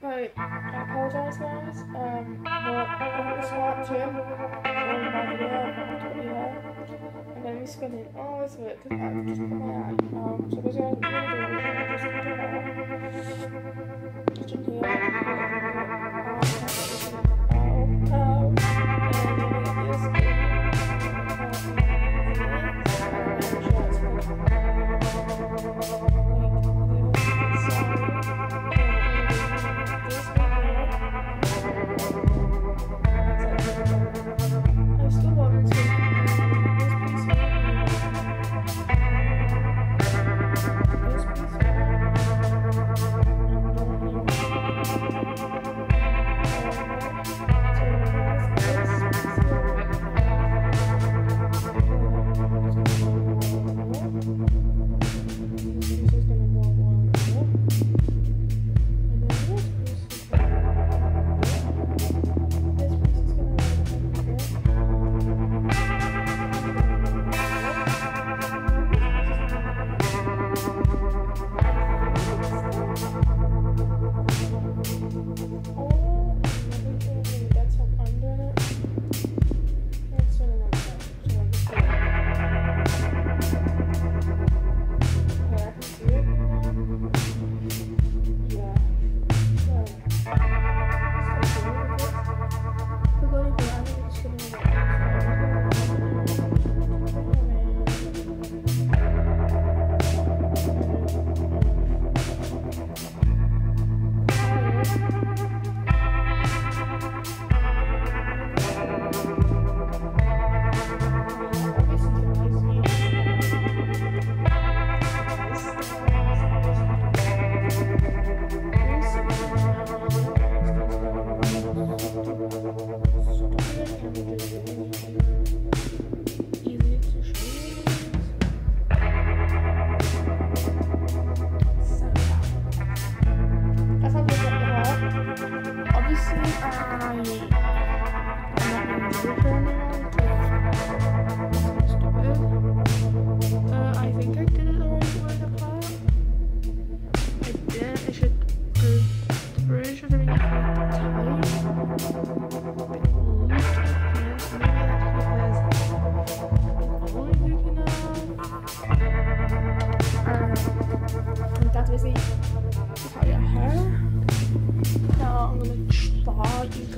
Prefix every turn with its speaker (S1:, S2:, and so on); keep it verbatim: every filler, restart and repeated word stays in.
S1: Right, I apologise guys, um, but I want to start Jim on my video about what you have, and then he's spinning all this of it because I've just put my eye, um, so basically I'm going to do is I'm just going to turn it on, just in here, oh, oh, and then I get this in, that's basically how your hair. Now I'm gonna start using